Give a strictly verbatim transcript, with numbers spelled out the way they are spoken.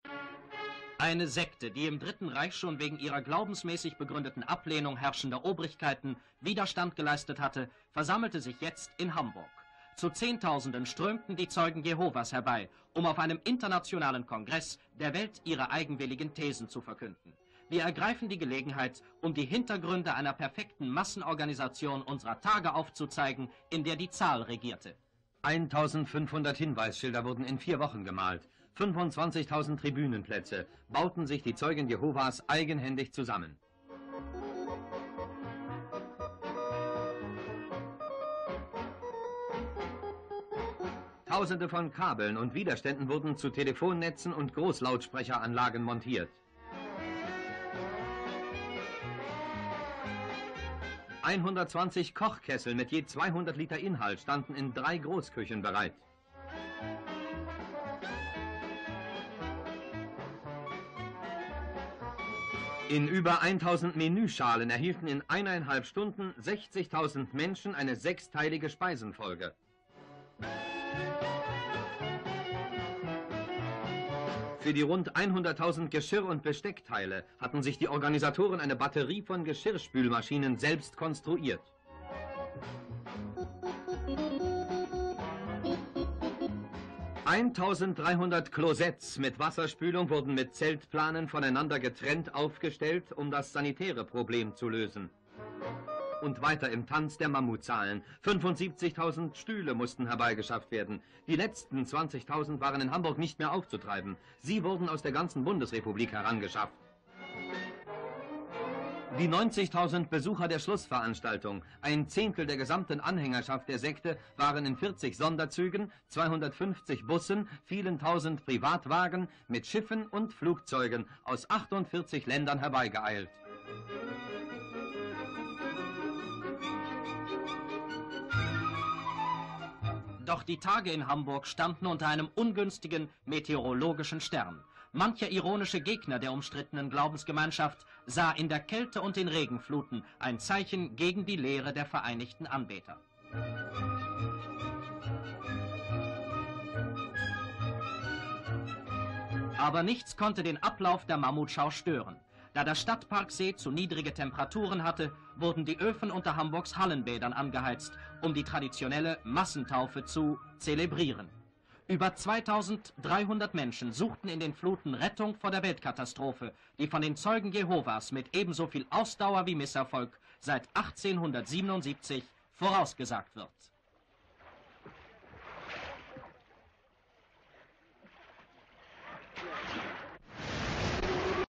Eine Sekte, die im Dritten Reich schon wegen ihrer glaubensmäßig begründeten Ablehnung herrschender Obrigkeiten Widerstand geleistet hatte, versammelte sich jetzt in Hamburg. Zu Zehntausenden strömten die Zeugen Jehovas herbei, um auf einem internationalen Kongress der Welt ihre eigenwilligen Thesen zu verkünden. Wir ergreifen die Gelegenheit, um die Hintergründe einer perfekten Massenorganisation unserer Tage aufzuzeigen, in der die Zahl regierte. eintausendfünfhundert Hinweisschilder wurden in vier Wochen gemalt. fünfundzwanzigtausend Tribünenplätze bauten sich die Zeugen Jehovas eigenhändig zusammen. Tausende von Kabeln und Widerständen wurden zu Telefonnetzen und Großlautsprecheranlagen montiert. hundertzwanzig Kochkessel mit je zweihundert Liter Inhalt standen in drei Großküchen bereit. In über tausend Menüschalen erhielten in eineinhalb Stunden sechzigtausend Menschen eine sechsteilige Speisenfolge. Für die rund hunderttausend Geschirr- und Besteckteile hatten sich die Organisatoren eine Batterie von Geschirrspülmaschinen selbst konstruiert. eintausenddreihundert Klosetts mit Wasserspülung wurden mit Zeltplanen voneinander getrennt aufgestellt, um das sanitäre Problem zu lösen. Und weiter im Tanz der Mammutzahlen. fünfundsiebzigtausend Stühle mussten herbeigeschafft werden. Die letzten zwanzigtausend waren in Hamburg nicht mehr aufzutreiben. Sie wurden aus der ganzen Bundesrepublik herangeschafft. Die neunzigtausend Besucher der Schlussveranstaltung, ein Zehntel der gesamten Anhängerschaft der Sekte, waren in vierzig Sonderzügen, zweihundertfünfzig Bussen, vielen tausend Privatwagen mit Schiffen und Flugzeugen aus achtundvierzig Ländern herbeigeeilt. Doch die Tage in Hamburg standen unter einem ungünstigen meteorologischen Stern. Mancher ironische Gegner der umstrittenen Glaubensgemeinschaft sah in der Kälte und den Regenfluten ein Zeichen gegen die Lehre der vereinigten Anbeter. Aber nichts konnte den Ablauf der Mammutschau stören. Da der Stadtparksee zu niedrige Temperaturen hatte, wurden die Öfen unter Hamburgs Hallenbädern angeheizt, um die traditionelle Massentaufe zu zelebrieren. Über zweitausenddreihundert Menschen suchten in den Fluten Rettung vor der Weltkatastrophe, die von den Zeugen Jehovas mit ebenso viel Ausdauer wie Misserfolg seit achtzehnhundertsiebenundsiebzig vorausgesagt wird.